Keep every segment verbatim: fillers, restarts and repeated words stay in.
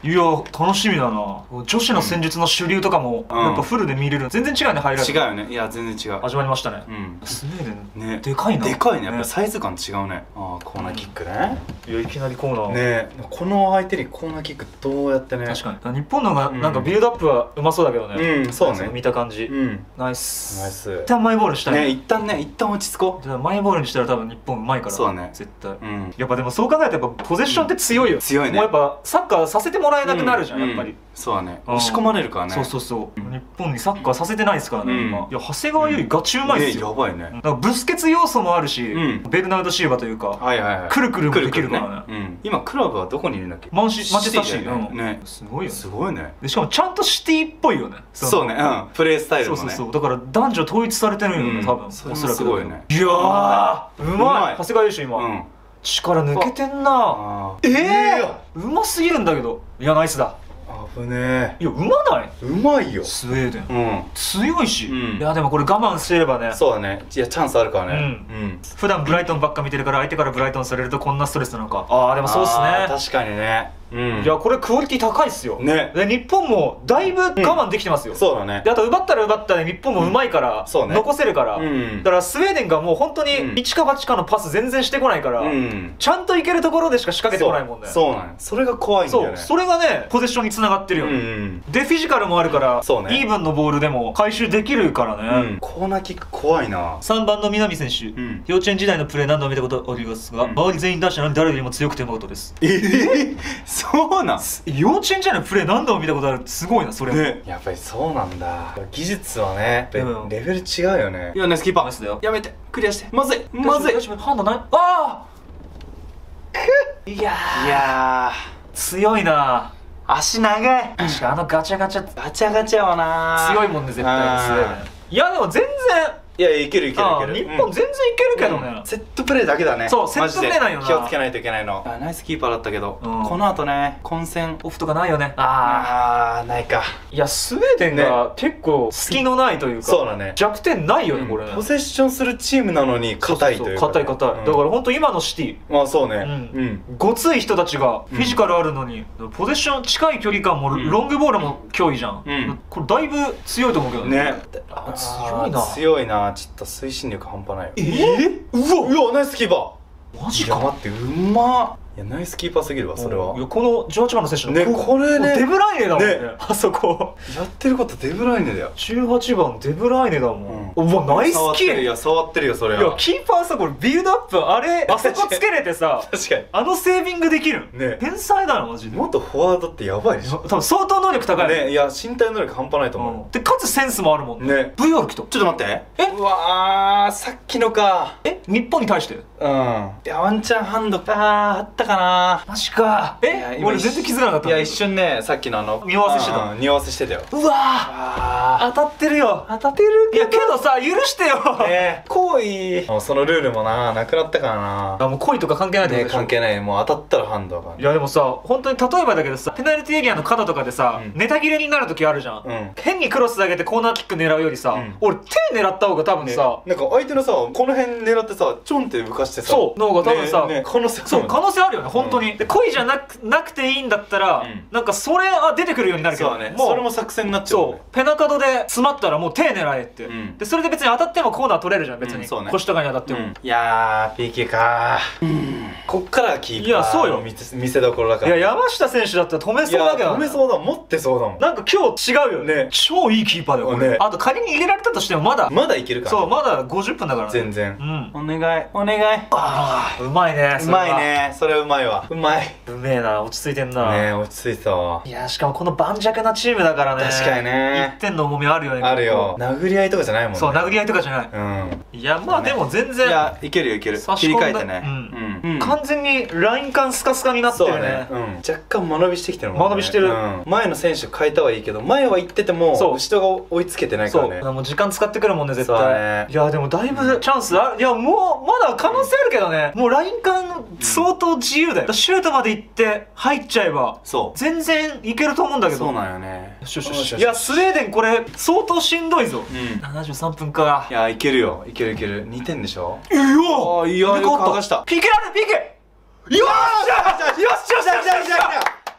いや楽しみだな。女子の戦術の主流とかもやっぱフルで見れる。全然違うね、ハイライト。 違うよね。いや全然違う。 始まりましたね。スウェーデンね、でかいな。 でかいね。やっぱサイズ感違うね。ああコーナーキックね。 いやいきなりコーナーね。この相手にコーナーキックどうやってね。 確かに日本のがなんかビルドアップはうまそうだけどね。 うんそうね。 見た感じ。ナイスナイス。 一旦マイボールしたいね。一旦ね一旦落ち着こう。マイボールにしたら多分日本うまいから。 そうだね絶対。やっぱでもそう考えたらやっぱポゼッションって強いよ。 強いね。 もうやっぱサッカーさせてもらえなくなるじゃんやっぱり。 そうだね。押し込まれるからね。 そうそうそう。日本にサッカーさせてないですからね今。いや長谷川よりガチうまいですよ。 やばいね。 なんかブスケツ要素もあるし、ベルナルド・シーバというか、くるくるもできるからね。 今クラブはどこにいるんだっけ？ マンシマンチェスターシーね。 すごいよね。 すごいね。 しかもちゃんとシティっぽいよね。 そうね。うん。プレースタイルもね。 そうそうそう。だから男女統一されてるよね多分。おそらくすごいね。 いやーうまい。長谷川優秀今。力抜けてんな。ええうますぎるんだけど。いやナイスだ。 危ねえ。 いやうまない？ うまいよスウェーデン。強いし。いやでもこれ我慢してればね。 そうだね。いやチャンスあるからね。 普段ブライトンばっか見てるから相手からブライトンされるとこんなストレスなのか。ああでもそうっすね。 確かにね。 いやこれクオリティ高いっすよ。 ね。 で日本もだいぶ我慢できてますよ。 そうだね。 であと奪ったら奪ったで日本もうまいから残せるから。だからスウェーデンがもう本当に一か八かのパス全然してこないからちゃんといけるところでしか仕掛けてこないもんね。 そうなんそれが怖いんだよね。 そうそれがねポゼッションにつながってるよね。でフィジカルもあるからイーブンのボールでも回収できるからね。 コーナーキック怖いな。 さんばんの南選手、幼稚園時代のプレー何度も見たことありますが周り全員出したのに誰よりも強くてうまいことです。 ええそうなん？ 幼稚園時代のプレー何度も見たことあるってすごいなそれ。 ねやっぱりそうなんだ。技術はねレベル違うよね。いやナイスキーパーやめてクリアしてまずいまずい。 ハンドない？ああいやいや強いな。 足長い。 あのガチャガチャガチャガチャはな強いもんね絶対。いやでも全然いやいけるいけるいける。 日本全然いけるけどね。 セットプレーだけだね。 そうセットプレーなんよな。 気をつけないといけないの。ナイスキーパーだったけどこの後ね混戦オフとかないよね。 ああないか。いやスウェーデンが結構隙のないというかそうだね弱点ないよねこれ。 ポゼッションするチームなのに硬いというか。 硬い硬い。だから本当今のシティまあそうねごつい人たちがフィジカルあるのにポゼッション近い距離感もロングボールも脅威じゃん。これだいぶ強いと思うけどね。強いな強いな。ちょっと推進力半端ないよ。 ええうわうわナイスキーパー。 マジか。 待ってうまっ。いやナイスキーパーすぎるわそれは。 いやこのじゅうはちばんの選手ねこれねデブライネだもんねあそこ。 やってることデブライネだよ。 じゅうはちばんデブライネだもん。うわナイスキー。 いや触ってるよそれは。 いやキーパーさこれビルドアップあれあそこつけれてさ確かにあのセービングできるね。 天才だなマジで。 元フォワードってやばいでしょ。 多分相当能力高いね。いや身体能力半端ないと思う。 でかつセンスもあるもんね。 ブイアール 来た。 ちょっと待って。 えうわさっきのか。 え日本に対して？ うんいやワンチャンハンドかあったかな。 マジか。え俺全然気づかなかった。 いや一瞬ねさっきのあの匂わせしてた。 匂わせしてたよ。 うわ当たってるよ。当たってる。いやけどさ許してよ。 ね行為そのルールもななくなったからな。 あもう恋とか関係ないってことでしょ。 関係ない。もう当たったらハンドが。 いやでもさ本当に例えばだけどさペナルティエリアの角とかでさネタ切れになる時あるじゃん。変にクロス上げてコーナーキック狙うよりさ俺手狙った方が多分さなんか相手のさこの辺狙ってさちょんって浮かしてさそうの方が多分さ可能性そう可能性あるよね本当に。で恋じゃなくなくていいんだったらなんかそれは出てくるようになるけどね。それも作戦になっちゃう。 そうペナカドで詰まったらもう手狙えってでそれで別に当たってもコーナー取れるじゃん別に腰とかに当たっても。 いやー ピーケー かこっからキーパー。いやそうよ見せどころだから。 いや山下選手だったら止めそうだけど。 止めそうだ持ってそうだもん。 なんか今日違うよね。超いいキーパーだよこれ。あと仮に入れられたとしてもまだまだいけるから。 そうまだごじゅっぷんだから全然。お願いお願い。 ああうまいね。 うまいねそれはうまいわ。うまい。 うめえな落ち着いてんな。 ね落ち着いてたわ。 いやしかもこの盤石なチームだからね。 確かにねいってんの重みあるよね。 あるよ。殴り合いとかじゃないもんね。 そう殴り合いとかじゃない。うんいやまあでも全然。 いやいけるよいける。切り替えてね。 完全にライン感スカスカになってるね。 若干間延びしてきてるもんね。 間延びしてる。 前の選手変えたはいいけど前は行ってても後ろが追いつけてないからね。 そうもう時間使ってくるもんね絶対。いやでもだいぶチャンスある。いやもうまだ可能性あるけどね。もうライン感相当自由だよ。シュートまで行って入っちゃえば全然いけると思うんだけど。 そうなんよね。 いやスウェーデンこれ相当しんどいぞ。ななじゅうさんぷんか。 いやいけるよいけるいける。にてんでしょ。 いやいやよく剥がした。 ピーケー ある ピーケー。よっしゃよっしゃよっしゃよっしゃ。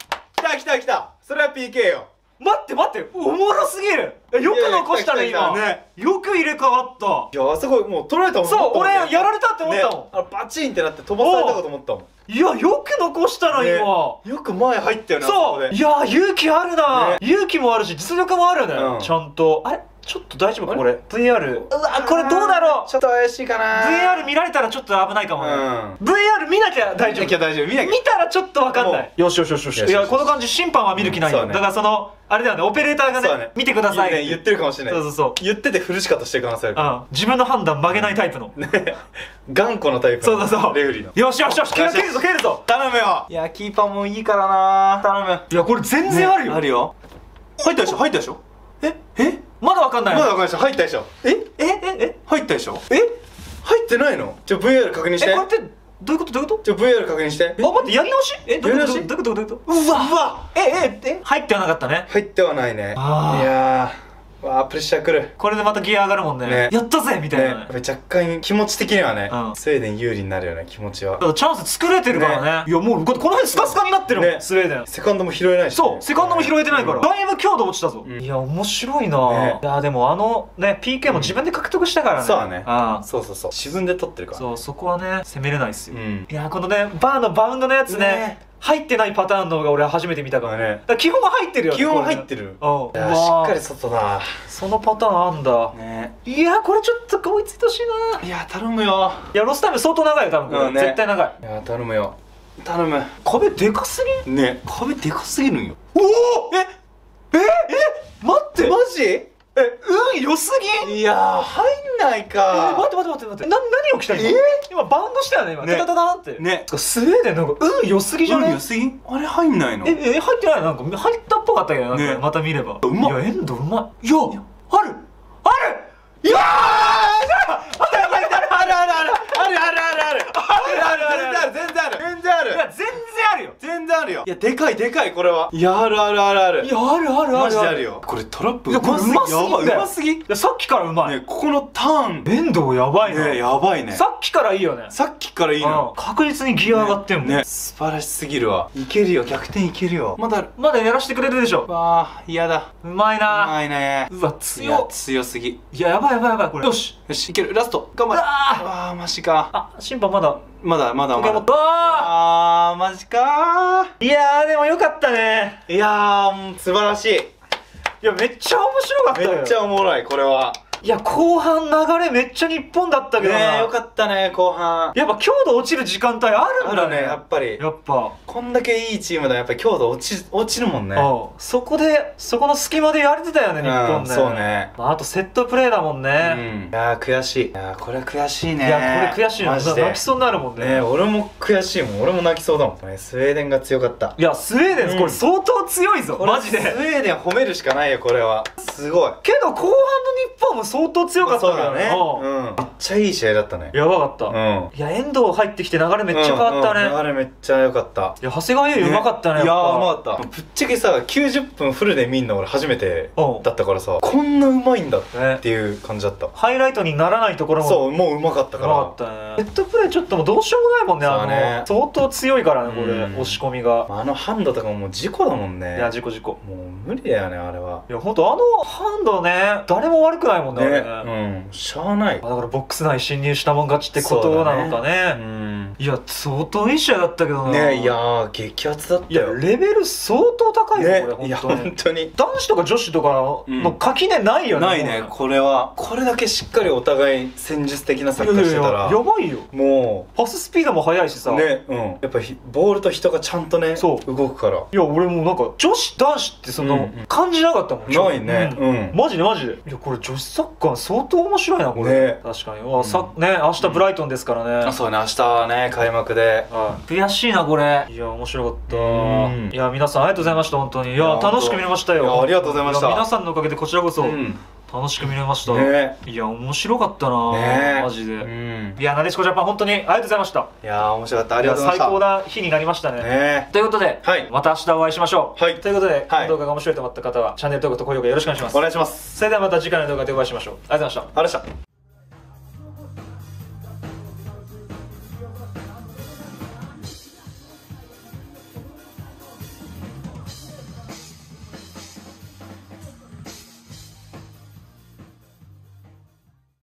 た来た来た。それは ピーケー よ。 待って待って、おもろすぎる。よく残したね今ね。よく入れ替わった。 いや、あそこもう取られたもん。 そう、俺やられたって思ったもん。 あ、バチンってなって飛ばされたかと思ったもん。 いや、よく残したな今。よく前入ったよね。 そう。いや、勇気あるな。勇気もあるし実力もあるね。ちゃんと。あれ、ちょっと大丈夫かこれ。 ブイアール。うわ、これどうだろう。 ちょっと怪しいかな。 ブイアール 見られたらちょっと危ないかもね。 ブイアール 見なきゃ大丈夫。見なきゃ大丈夫。見たらちょっと分かんない。よしよしよしよし。いや、この感じ審判は見る気ないよ。だからそのあれだよね、オペレーターがね見てください言ってるかもしれない。そうそうそう、言ってて古し方してる可能性あるから。 自分の判断曲げないタイプの頑固のタイプのレフリーの。よしよしよし、蹴るぞ蹴るぞ、頼むよ。いや、キーパーもいいからな、頼む。 いや、これ全然あるよ。 あるよ。入ったでしょ、入ったでしょ。ええ、 まだわかんない。 まだわかんないでしょ。入ったでしょ。ええええ、入ったでしょ。え、入ってないの。じゃあ ブイアール 確認して。 え、これってどういうことどういうこと。 じゃあ ブイアール 確認して。 あ、待って、やり直し。え、どういうことどういうことどういうこと。うわうわ、えええ、入ってはなかったね。 入ってはないね。いやー、わあ、プレッシャーくる。これでまたギア上がるもんね。やったぜみたいな。若干気持ち的にはね、スウェーデン有利になるよね、気持ちは。チャンス作れてるからね。いや、もうこの辺スカスカになってるもん、スウェーデン。セカンドも拾えないし。そう、セカンドも拾えてないからだいぶ強度落ちたぞ。いや、面白いな。いや、でもあのね ピーケー も自分で獲得したからね。そうだね。そうそうそう、自分で取ってるから。そう、そこはね攻めれないっすよ。いや、このねバーのバウンドのやつね、入ってないパターンの方が俺は初めて見たからね。だから基本は入ってるよね。基本入ってる。うん。いや、しっかり外だ。そのパターンあんだ。ね。いや、これちょっと追いついてほしいな。いや、頼むよ。いや、ロスタイム相当長いよ、多分これ。絶対長い。いや、頼むよ。頼む。壁でかすぎん？ね。壁でかすぎるんよ。おお！えええ、待って。マジ？え、運良すぎん？いやー、入んないか。待って待って待って待って。な、何起きた今？今バウンドしたよね今。タタタタって。ね。スウェーデンなんか運良すぎじゃね？運良すぎ？あれ入んないの？え、え、入ってない？なんか入ったっぽかったけど、なんかまた見れば。うまっ。いや、エンドうまい。いや、あるある。いやー！あるあるあるあるあるあるあるあるあるあるあるある、全然ある全然ある。いや、全然あるよ。全然あるよ。いや、でかいでかい、これは。いや、あるあるあるある。いや、あるあるある。マジであるよ。これトラップうますぎ。やばい、うますぎ。いや、さっきからうまい。ね、ここのターン。遠藤やばいね。やばいね。さっきからいいよね。さっきからいいの。確実にギア上がってんもんね。素晴らしすぎるわ。いけるよ、逆転いけるよ。まだ、まだやらしてくれるでしょ。わあ、嫌だ。うまいな。うまいね。うわ、強っ。強すぎ。いや、やばいやばいやばい、これ。よし。よし、いける。ラスト。頑張れ。ああ、マジか。あ、審判まだ。まだまだまだ。ああ、マジかー。いやー、でもよかったね。いやー、素晴らしい。いや、めっちゃ面白かったよ。めっちゃおもろい、これは。いや、後半流れめっちゃ日本だったけどな。ね、よかったね、後半。やっぱ強度落ちる時間帯あるんだね、やっぱり。やっぱこんだけいいチームだ、やっぱり強度落ち落ちるもんね。そこでそこの隙間でやれてたよね、日本ね。そうね。あとセットプレーだもんね。いやー、悔しい。いやー、これ悔しいね。いや、これ悔しいよ。泣きそうになるもんね。俺も悔しいもん。俺も泣きそうだもん。スウェーデンが強かった。いや、スウェーデンこれ相当強いぞ、マジで。スウェーデン褒めるしかないよ、これは。すごい。けど後半の日本も相当強かったからね。めっちゃいい試合だったね。やばかった。いや、遠藤入ってきて流れめっちゃ変わったね。流れめっちゃ良かった。いや、長谷川優うまかったね。いやー、うまかった。ぶっちゃけさ、きゅうじゅっぷんフルで見んの俺初めてだったからさ、こんなうまいんだっていう感じだった。ハイライトにならないところも、そう、もううまかったから。うまかったね。ヘッドプレーちょっともうどうしようもないもんね。あの相当強いからね、これ押し込みが。あのハンドとかもう事故だもんね。いや、事故事故。もう無理だよね、あれは。いや、ほんとあのハンドね、誰も悪くないもんね、あれね。うん、しゃあない。だからボックス内侵入したもん勝ちってことなのかね。いや、相当いい試合だったけどな。ね、いやー、激アツだったよ。レベル相当高いよ、これ。いや、本当に男子とか女子とかの垣根ないよね。ないね、これは。これだけしっかりお互い戦術的なサッカーしてたらやばいよ。もうパススピードも速いしさね。うん、やっぱボールと人がちゃんとね動くから。いや、俺もなんか女子男子ってその感じなかったもん。ないね。うん、マジでマジで。いや、これ女子サッカー相当面白いな、これ。確かに。さね、明日ブライトンですからね。あ、そうね、明日ね、開幕で。悔しいな、これ。いや、面白かった。いや、皆さんありがとうございました、本当に。いや、楽しく見れましたよ。ありがとうございました。皆さんのおかげでこちらこそ楽しく見れました。いや、面白かったな、マジで。いや、なでしこジャパン本当にありがとうございました。いや、面白かった。ありがとうございました。最高な日になりましたね。ということで、また明日お会いしましょう。ということで、この動画が面白いと思った方はチャンネル登録と高評価よろしくお願いします。お願いします。それではまた次回の動画でお会いしましょう。ありがとうございました。ありがとうございました。